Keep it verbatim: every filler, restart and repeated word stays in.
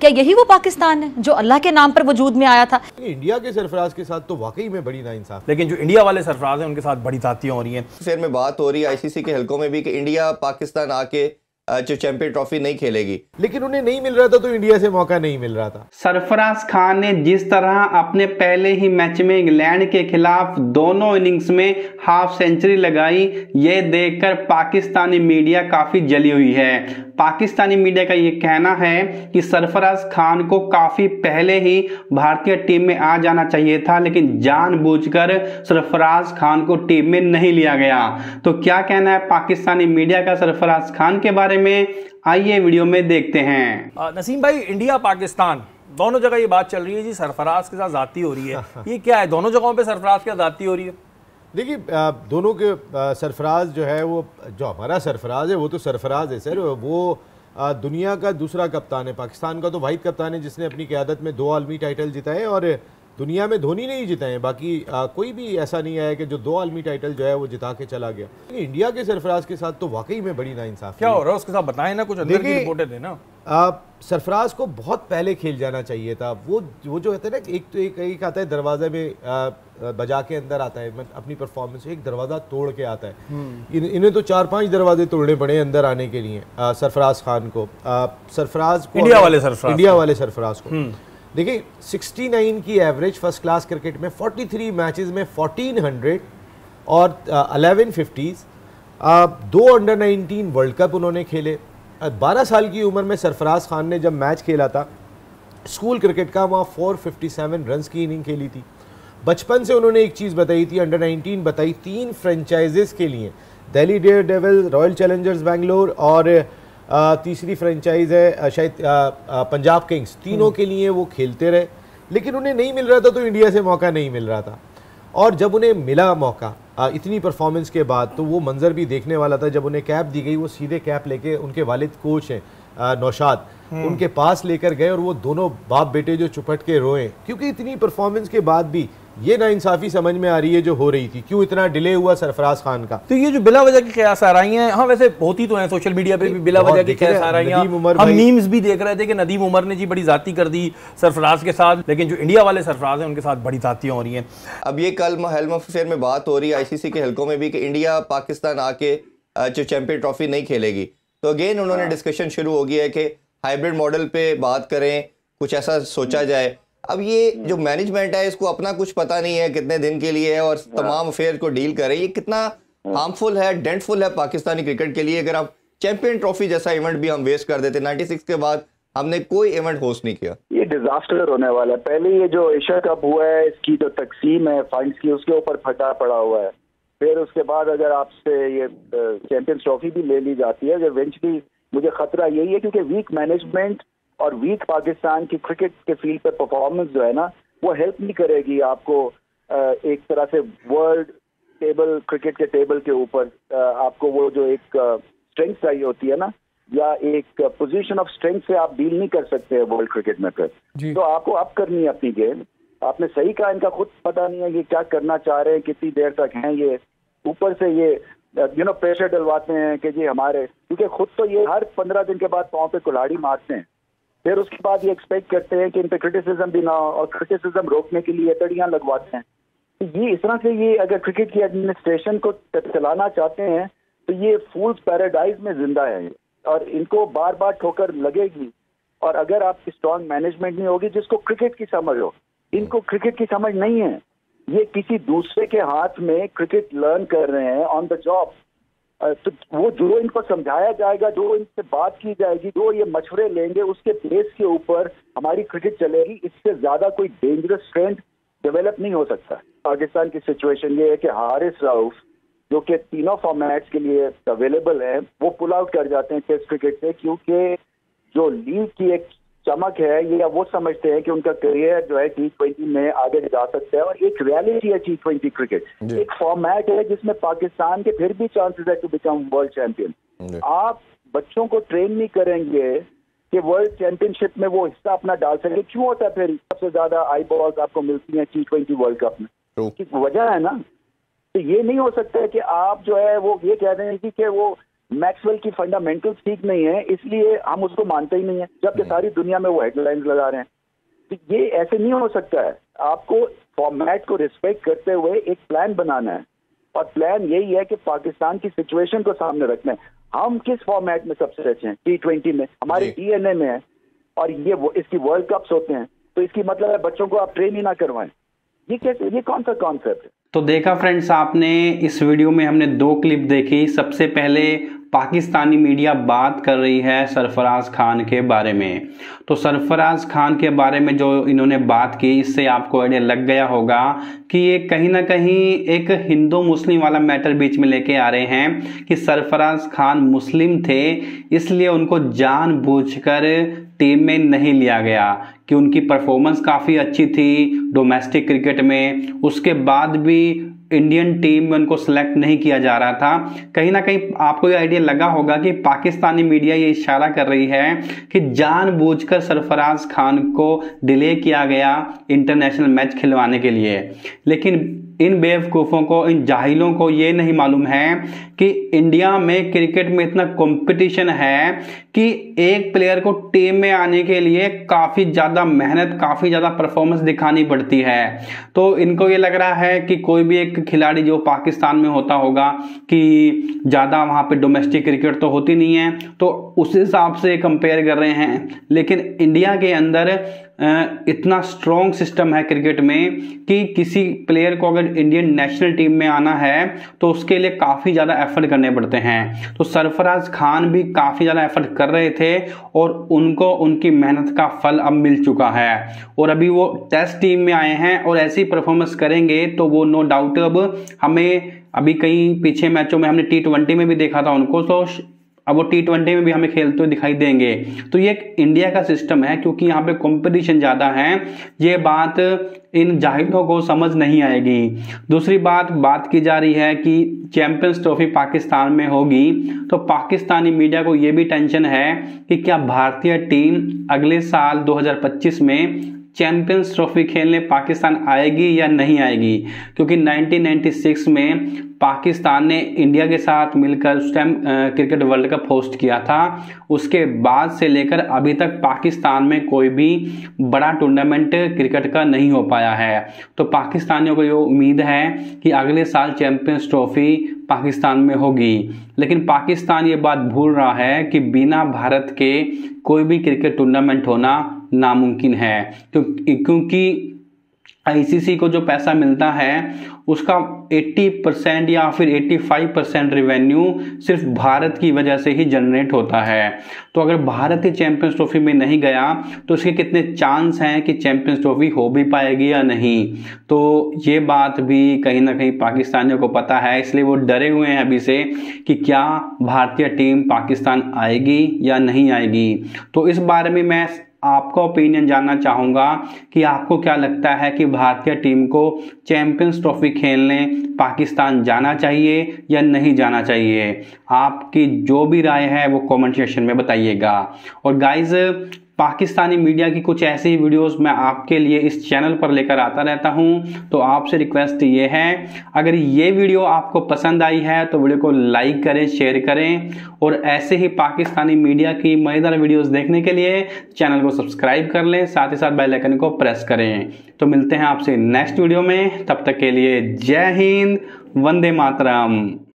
क्या यही वो पाकिस्तान है जो अल्लाह के नाम पर वजूद में आया था? इंडिया के सरफराज के साथ तो वाकई में बड़ी नाइंसाफ, लेकिन जो इंडिया वाले सरफराज हैं उनके साथ बड़ी तातियां हो रही हैं। फिर में बात हो रही है आईसीसी के हलकों में भी कि इंडिया पाकिस्तान आके जो चैंपियन ट्रॉफी नहीं खेलेगी, लेकिन उन्हें नहीं मिल रहा था तो इंडिया से मौका नहीं मिल रहा था। सरफराज खान ने जिस तरह अपने पहले ही मैच में इंग्लैंड के खिलाफ दोनों इनिंग्स में हाफ सेंचुरी लगाई, ये देखकर पाकिस्तानी मीडिया काफी जली हुई है। पाकिस्तानी मीडिया का ये कहना है कि सरफराज खान को काफी पहले ही भारतीय टीम में आ जाना चाहिए था, लेकिन जानबूझकर सरफराज खान को टीम में नहीं लिया गया। तो क्या कहना है पाकिस्तानी मीडिया का सरफराज खान के बारे में, आइए वीडियो में देखते हैं। नसीम भाई, इंडिया पाकिस्तान दोनों जगह ये बात चल रही है जी, सरफराज के साथ जाती हो रही है, ये क्या है? दोनों जगहों पे सरफराज के साथ जाती हो रही है। देखिए, दोनों के सरफराज जो है वो, जो हमारा सरफराज है वो तो सरफराज है सर, वो दुनिया का दूसरा कप्तान है। पाकिस्तान का तो वाहिद कप्तान है जिसने अपनी क़यादत में दो आलमी टाइटल जिताए, और दुनिया में धोनी नहीं जिताए, बाकी आ, कोई भी ऐसा नहीं आया कि जो दो आलमी टाइटल जो है वो जिता के चला गया। इंडिया के सरफराज के साथ तो वाकई में बड़ी नाइंसाफी। क्या हो रहा है उसके साथ, बताएं ना, कुछ अंदर की रिपोर्टें देना। सरफराज को बहुत पहले खेल जाना चाहिए था। वो वो जो कहते हैं ना, एक तो एक, एक आता है दरवाजे में आ, बजा के अंदर आता है अपनी परफॉर्मेंस, एक दरवाज़ा तोड़ के आता है। इन, इन्हें तो चार पांच दरवाजे तोड़ने पड़े अंदर आने के लिए आ, सरफराज खान को, आ, सरफराज को, इंडिया वाले सरफराज इंडिया वाले सरफराज को। देखिए, उनहत्तर की एवरेज फर्स्ट क्लास क्रिकेट में तैंतालीस मैचेस में चौदह सौ और ग्यारह फिफ्टीज़, दो अंडर नाइनटीन वर्ल्ड कप उन्होंने खेले। बारह साल की उम्र में सरफराज खान ने जब मैच खेला था स्कूल क्रिकेट का, वहाँ चार सौ सत्तावन रन्स की इनिंग खेली थी। बचपन से उन्होंने एक चीज़ बताई थी, अंडर नाइनटीन बताई, तीन फ्रेंचाइजेस के लिए, Delhi Daredevil, Royal Challengers Bangalore और आ, तीसरी फ्रेंचाइज है शायद पंजाब किंग्स, तीनों के लिए वो खेलते रहे, लेकिन उन्हें नहीं मिल रहा था तो इंडिया से मौका नहीं मिल रहा था। और जब उन्हें मिला मौका आ, इतनी परफॉर्मेंस के बाद, तो वो मंजर भी देखने वाला था। जब उन्हें कैप दी गई, वो सीधे कैप लेके, उनके वालिद कोच हैं नौशाद, उनके पास लेकर गए और वो दोनों बाप बेटे जो चुपट के रोए, क्योंकि इतनी परफॉर्मेंस के बाद भी ये नाइंसाफी समझ में आ रही है जो हो रही थी। क्यों इतना डिले हुआ सरफराज खान का? तो ये जो बिला वजह की कयास आ रही हैं, हाँ वैसे होती तो हैं, सोशल मीडिया पे भी बिला वजह की कयास आ रही हैं। हम मीम्स भी देख रहे थे कि नदीम उमर ने जी बड़ी जाती कर दी सरफराज के साथ, लेकिन जो इंडिया वाले सरफराज हैं उनके साथ बड़ी तातियां हो रही हैं। अब ये कल हेल्म फेयर में बात हो रही है आईसीसी के हलकों में भी कि इंडिया पाकिस्तान आके जो चैंपियन ट्रॉफी नहीं खेलेगी, तो अगेन उन्होंने डिस्कशन शुरू हो गया है कि हाइब्रिड मॉडल पे बात करें, कुछ ऐसा सोचा जाए। अब ये जो मैनेजमेंट है इसको अपना कुछ पता नहीं है कितने दिन के लिए है और तमाम अफेयर को डील करें, ये कितना हार्मफुल है, डेंटफुल है पाकिस्तानी क्रिकेट के लिए। अगर आप चैंपियन ट्रॉफी जैसा इवेंट भी हम वेस्ट कर देते, छियानवे के बाद हमने कोई इवेंट होस्ट नहीं किया, ये डिजास्टर होने वाला है। पहले ये जो एशिया कप हुआ है, इसकी जो तकसीम है फंड्स की, उसके ऊपर फटा पड़ा हुआ है। फिर उसके बाद अगर आपसे ये चैंपियंस ट्रॉफी भी ले ली जाती है, इवेंचुअली मुझे खतरा यही है, क्योंकि वीक मैनेजमेंट और वीक पाकिस्तान की क्रिकेट के फील्ड पर परफॉर्मेंस जो है ना, वो हेल्प नहीं करेगी आपको एक तरह से वर्ल्ड टेबल, क्रिकेट के टेबल के ऊपर आपको वो जो एक स्ट्रेंथ चाहिए होती है ना, या एक पोजीशन ऑफ स्ट्रेंथ से आप डील नहीं कर सकते हैं वर्ल्ड क्रिकेट में। फिर तो आपको अप करनी है अपनी गेम। आपने सही कहा, इनका खुद पता नहीं है ये क्या करना चाह रहे हैं, कितनी देर तक हैं ये। ऊपर से ये यू नो प्रेशर डलवाते हैं कि जी हमारे, क्योंकि खुद तो ये हर पंद्रह दिन के बाद पाँव पे कुल्हाड़ी मारते हैं, फिर उसके बाद ये एक्सपेक्ट करते हैं कि इन पे क्रिटिसिज्म भी ना हो, और क्रिटिसिज्म रोकने के लिए तड़ियां लगवाते हैं। तो ये इस तरह से ये अगर क्रिकेट की एडमिनिस्ट्रेशन को चलाना चाहते हैं तो ये फूल्स पैराडाइज में जिंदा है, और इनको बार बार ठोकर लगेगी। और अगर आपकी स्ट्रॉन्ग मैनेजमेंट नहीं होगी जिसको क्रिकेट की समझ हो, इनको क्रिकेट की समझ नहीं है, ये किसी दूसरे के हाथ में क्रिकेट लर्न कर रहे हैं ऑन द जॉब। तो वो जो इनको समझाया जाएगा, जो इनसे बात की जाएगी, जो ये मशवरे लेंगे, उसके बेस के ऊपर हमारी क्रिकेट चलेगी। इससे ज्यादा कोई डेंजरस ट्रेंड डेवलप नहीं हो सकता। पाकिस्तान की सिचुएशन ये है कि हारिस रऊफ जो कि तीनों फॉर्मेट्स के लिए अवेलेबल है, वो पुल आउट कर जाते हैं टेस्ट क्रिकेट से, क्योंकि जो लीग की एक चमक है ये वो समझते हैं कि उनका करियर जो है टी ट्वेंटी में आगे जा सकता है। और एक रियलिटी है टी ट्वेंटी क्रिकेट, एक फॉर्मेट है जिसमें पाकिस्तान के फिर भी चांसेस है टू बिकम वर्ल्ड चैंपियन। आप बच्चों को ट्रेन नहीं करेंगे कि वर्ल्ड चैंपियनशिप में वो हिस्सा अपना डाल सके। क्यों होता है फिर सबसे ज्यादा आई बॉल्स आपको मिलती हैं टी ट्वेंटी वर्ल्ड कप में? की वजह है ना। तो ये नहीं हो सकता है कि आप जो है वो ये कह रहे हैं कि वो मैक्सवेल की फंडामेंटल्स ठीक नहीं है, इसलिए हम उसको मानते ही नहीं है, जबकि सारी दुनिया में वो हेडलाइंस लगा रहे हैं। तो ये ऐसे नहीं हो सकता है। आपको फॉर्मेट को रिस्पेक्ट करते हुए एक प्लान बनाना है, और प्लान यही है कि पाकिस्तान की सिचुएशन को सामने रखना है। हम किस फॉर्मेट में सबसे अच्छे हैं? टी ट्वेंटी में, हमारे डीएनए में है, और ये वो इसकी वर्ल्ड कप्स होते हैं, तो इसकी मतलब है बच्चों को आप ट्रेन ही ना करवाएं। ये कैसे, ये कौन सा कॉन्सेप्ट है? तो देखा फ्रेंड्स, आपने इस वीडियो में हमने दो क्लिप देखी। सबसे पहले पाकिस्तानी मीडिया बात कर रही है सरफराज खान के बारे में। तो सरफराज खान के बारे में जो इन्होंने बात की, इससे आपको आइडिया लग गया होगा कि ये कहीं ना कहीं एक हिंदू मुस्लिम वाला मैटर बीच में लेके आ रहे हैं कि सरफराज खान मुस्लिम थे, इसलिए उनको जानबूझकर टीम में नहीं लिया गया, कि उनकी परफॉर्मेंस काफ़ी अच्छी थी डोमेस्टिक क्रिकेट में, उसके बाद भी इंडियन टीम में उनको सिलेक्ट नहीं किया जा रहा था। कहीं ना कहीं आपको ये आइडिया लगा होगा कि पाकिस्तानी मीडिया ये इशारा कर रही है कि जानबूझकर सरफराज खान को डिले किया गया इंटरनेशनल मैच खिलवाने के लिए। लेकिन इन बेवकूफ़ों को, इन जाहिलों को ये नहीं मालूम है कि इंडिया में क्रिकेट में इतना कंपटीशन है कि एक प्लेयर को टीम में आने के लिए काफ़ी ज़्यादा मेहनत, काफ़ी ज़्यादा परफॉर्मेंस दिखानी पड़ती है। तो इनको ये लग रहा है कि कोई भी एक खिलाड़ी जो पाकिस्तान में होता होगा कि ज़्यादा वहाँ पे डोमेस्टिक क्रिकेट तो होती नहीं है, तो उस हिसाब से कंपेयर कर रहे हैं। लेकिन इंडिया के अंदर इतना स्ट्रॉन्ग सिस्टम है क्रिकेट में कि किसी प्लेयर को अगर इंडियन नेशनल टीम में आना है तो उसके लिए काफ़ी ज़्यादा एफर्ट करने पड़ते हैं। तो सरफराज खान भी काफ़ी ज़्यादा एफर्ट कर रहे थे और उनको उनकी मेहनत का फल अब मिल चुका है, और अभी वो टेस्ट टीम में आए हैं और ऐसी परफॉर्मेंस करेंगे तो वो नो डाउट अब हमें, अभी कई पीछे मैचों में हमने टी ट्वेंटी में भी देखा था उनको, तो अब वो टी ट्वेंटी में भी हमें खेलते हुए दिखाई देंगे। तो ये एक इंडिया का सिस्टम है, क्योंकि यहाँ पे कंपटीशन ज़्यादा है। ये बात इन जाहिलों को समझ नहीं आएगी। दूसरी बात बात की जा रही है कि चैंपियंस ट्रॉफी पाकिस्तान में होगी, तो पाकिस्तानी मीडिया को ये भी टेंशन है कि क्या भारतीय टीम अगले साल दो हज़ार पच्चीस में चैंपियंस ट्रॉफी खेलने पाकिस्तान आएगी या नहीं आएगी, क्योंकि नाइनटीन नाइंटी सिक्स में पाकिस्तान ने इंडिया के साथ मिलकर उस time cricket world cup host किया था। उसके बाद से लेकर अभी तक पाकिस्तान में कोई भी बड़ा टूर्नामेंट क्रिकेट का नहीं हो पाया है। तो पाकिस्तानियों को ये उम्मीद है कि अगले साल चैंपियंस ट्रॉफी पाकिस्तान में होगी। लेकिन पाकिस्तान ये बात भूल रहा है कि बिना भारत के कोई भी क्रिकेट टूर्नामेंट होना नामुमकिन है, क्योंकि आईसीसी को जो पैसा मिलता है उसका अस्सी परसेंट या फिर पचासी परसेंट रेवेन्यू सिर्फ भारत की वजह से ही जनरेट होता है। तो अगर भारत ही चैंपियंस ट्रॉफी में नहीं गया तो उसके कितने चांस हैं कि चैंपियंस ट्रॉफी हो भी पाएगी या नहीं। तो ये बात भी कहीं ना कहीं पाकिस्तानियों को पता है, इसलिए वो डरे हुए हैं अभी से कि क्या भारतीय टीम पाकिस्तान आएगी या नहीं आएगी। तो इस बारे में मैं आपका ओपिनियन जानना चाहूँगा कि आपको क्या लगता है कि भारतीय टीम को चैंपियंस ट्रॉफी खेलने पाकिस्तान जाना चाहिए या नहीं जाना चाहिए। आपकी जो भी राय है वो कमेंट सेक्शन में बताइएगा। और गाइज, पाकिस्तानी मीडिया की कुछ ऐसी ही वीडियोस मैं आपके लिए इस चैनल पर लेकर आता रहता हूं, तो आपसे रिक्वेस्ट ये है, अगर ये वीडियो आपको पसंद आई है तो वीडियो को लाइक करें, शेयर करें, और ऐसे ही पाकिस्तानी मीडिया की मज़ेदार वीडियोस देखने के लिए चैनल को सब्सक्राइब कर लें, साथ ही साथ बेल आइकन को प्रेस करें। तो मिलते हैं आपसे नेक्स्ट वीडियो में, तब तक के लिए जय हिंद, वंदे मातरम।